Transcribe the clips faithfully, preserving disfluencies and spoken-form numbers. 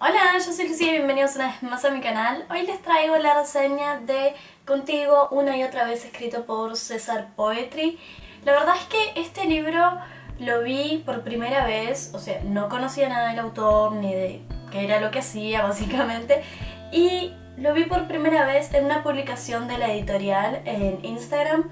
Hola, yo soy Lucía y bienvenidos una vez más a mi canal. Hoy les traigo la reseña de Contigo una y otra vez, escrito por César Poetry. La verdad es que este libro lo vi por primera vez, o sea, no conocía nada del autor ni de qué era lo que hacía básicamente, y lo vi por primera vez en una publicación de la editorial en Instagram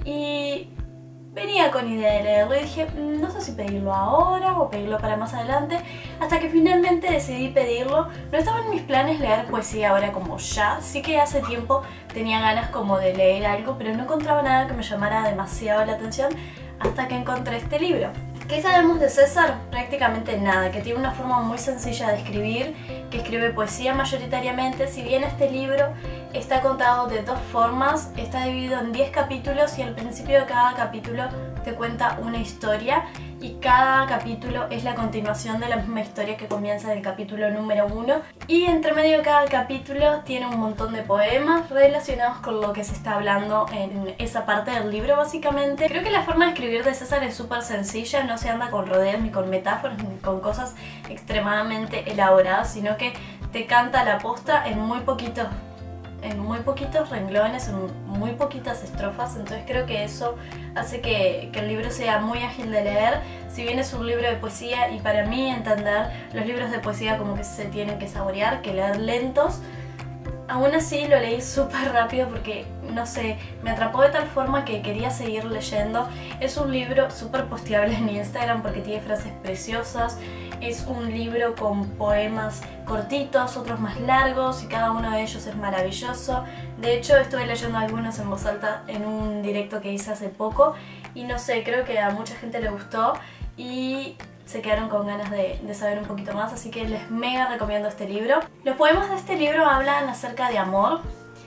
y venía con idea de leerlo y dije, no sé si pedirlo ahora o pedirlo para más adelante, hasta que finalmente decidí pedirlo. No estaba en mis planes leer poesía ahora como ya, sí que hace tiempo tenía ganas como de leer algo, pero no encontraba nada que me llamara demasiado la atención hasta que encontré este libro. ¿Qué sabemos de César? Prácticamente nada, que tiene una forma muy sencilla de escribir, que escribe poesía mayoritariamente. Si bien este libro está contado de dos formas, está dividido en diez capítulos y al principio de cada capítulo te cuenta una historia y cada capítulo es la continuación de la misma historia que comienza en el capítulo número uno, y entre medio de cada capítulo tiene un montón de poemas relacionados con lo que se está hablando en esa parte del libro básicamente. Creo que la forma de escribir de César es súper sencilla, no se anda con rodeos ni con metáforas ni con cosas extremadamente elaboradas, sino que te canta la posta en muy poquitos en muy poquitos renglones, en muy poquitas estrofas, entonces creo que eso hace que, que el libro sea muy ágil de leer. Si bien es un libro de poesía, y para mí entender los libros de poesía como que se tienen que saborear, que leer lentos, aún así lo leí súper rápido porque, no sé, me atrapó de tal forma que quería seguir leyendo. Es un libro súper posteable en Instagram porque tiene frases preciosas. Es un libro con poemas cortitos, otros más largos, y cada uno de ellos es maravilloso. De hecho, estuve leyendo algunos en voz alta en un directo que hice hace poco y no sé, creo que a mucha gente le gustó y se quedaron con ganas de, de saber un poquito más, así que les mega recomiendo este libro. Los poemas de este libro hablan acerca de amor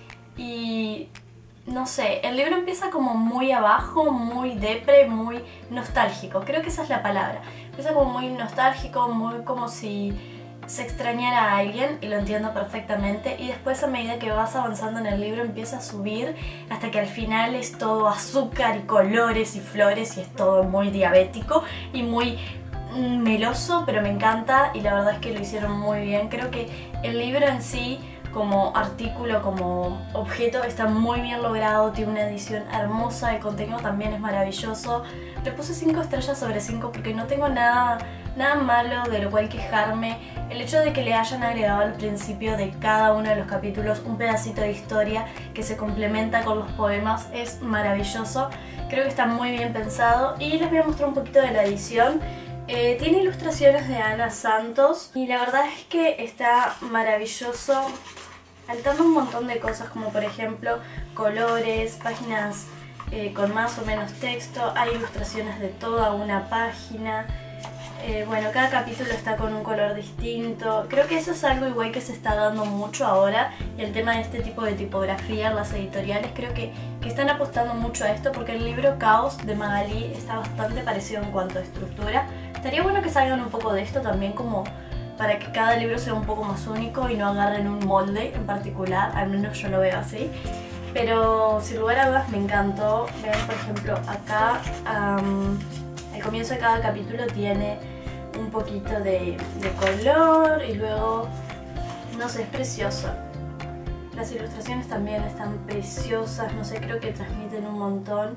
y no sé, el libro empieza como muy abajo, muy depre, muy nostálgico, creo que esa es la palabra. Empieza como muy nostálgico, muy como si se extrañara a alguien, y lo entiendo perfectamente, y después a medida que vas avanzando en el libro empieza a subir hasta que al final es todo azúcar y colores y flores y es todo muy diabético y muy meloso, pero me encanta y la verdad es que lo hicieron muy bien. Creo que el libro en sí, como artículo, como objeto, está muy bien logrado, tiene una edición hermosa, el contenido también es maravilloso. Le puse cinco estrellas sobre cinco porque no tengo nada, nada malo de lo cual quejarme. El hecho de que le hayan agregado al principio de cada uno de los capítulos un pedacito de historia que se complementa con los poemas es maravilloso. Creo que está muy bien pensado y les voy a mostrar un poquito de la edición. Eh, tiene ilustraciones de Ana Santos y la verdad es que está maravilloso, altando un montón de cosas como por ejemplo colores, páginas eh, con más o menos texto, hay ilustraciones de toda una página. Eh, bueno, cada capítulo está con un color distinto. Creo que eso es algo igual que se está dando mucho ahora, y el tema de este tipo de tipografía en las editoriales, creo que, que están apostando mucho a esto, porque el libro Caos de Magalí está bastante parecido en cuanto a estructura. Estaría bueno que salgan un poco de esto también, como para que cada libro sea un poco más único y no agarren un molde en particular, al menos yo lo veo así. Pero sin lugar a dudas me encantó. Vean por ejemplo acá, um, al comienzo de cada capítulo tiene un poquito de, de color y luego, no sé, es precioso. Las ilustraciones también están preciosas, no sé, creo que transmiten un montón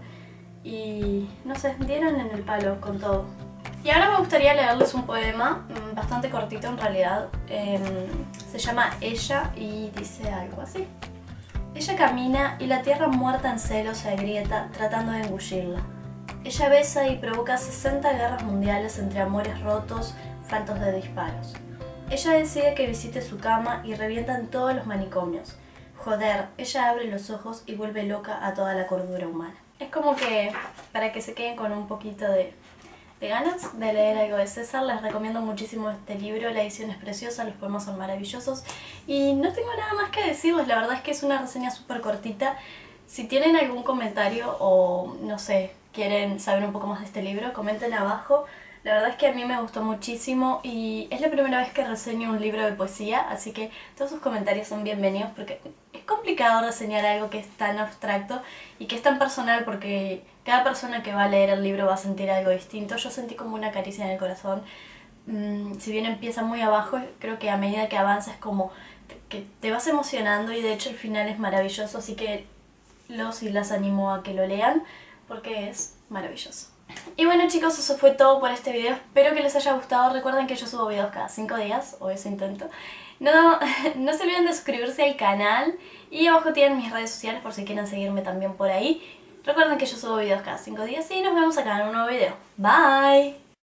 y no sé, dieron en el palo con todo. Y ahora me gustaría leerles un poema, bastante cortito en realidad, eh, se llama Ella y dice algo así. Ella camina y la tierra muerta en celo se agrieta tratando de engullirla. Ella besa y provoca sesenta guerras mundiales entre amores rotos, faltos de disparos. Ella decide que visite su cama y revientan todos los manicomios. Joder, ella abre los ojos y vuelve loca a toda la cordura humana. Es como que, para que se queden con un poquito de, de ganas de leer algo de César, les recomiendo muchísimo este libro. La edición es preciosa, los poemas son maravillosos y no tengo nada más que decirles. La verdad es que es una reseña súper cortita. Si tienen algún comentario o, no sé, quieren saber un poco más de este libro, comenten abajo. La verdad es que a mí me gustó muchísimo y es la primera vez que reseño un libro de poesía, así que todos sus comentarios son bienvenidos porque es complicado reseñar algo que es tan abstracto y que es tan personal, porque cada persona que va a leer el libro va a sentir algo distinto. Yo sentí como una caricia en el corazón mmm, si bien empieza muy abajo, creo que a medida que avanza es como que te vas emocionando y de hecho el final es maravilloso, así que los y las animo a que lo lean porque es maravilloso. Y bueno chicos, eso fue todo por este video, espero que les haya gustado. Recuerden que yo subo videos cada cinco días, o eso intento. No, no se olviden de suscribirse al canal y abajo tienen mis redes sociales por si quieren seguirme también por ahí. Recuerden que yo subo videos cada cinco días y nos vemos acá en un nuevo video. Bye.